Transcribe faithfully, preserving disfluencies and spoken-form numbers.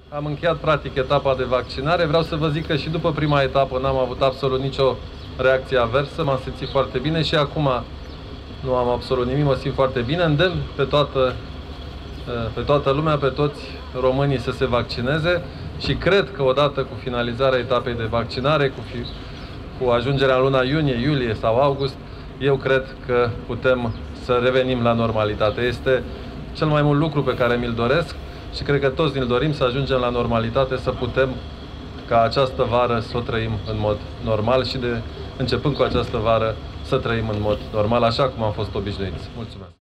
Am încheiat practic etapa de vaccinare. Vreau să vă zic că și după prima etapă n-am avut absolut nicio reacție aversă. M-am simțit foarte bine și acum nu am absolut nimic, mă simt foarte bine. Îndemn pe toată, pe toată lumea, pe toți românii să se vaccineze și cred că odată cu finalizarea etapei de vaccinare, cu, fi, cu ajungerea în luna iunie, iulie sau august, eu cred că putem să revenim la normalitate. Este cel mai mult lucru pe care mi-l doresc și cred că toți ne-l dorim, să ajungem la normalitate, să putem ca această vară să o trăim în mod normal și de începând cu această vară să trăim în mod normal, așa cum am fost obișnuiți. Mulțumesc!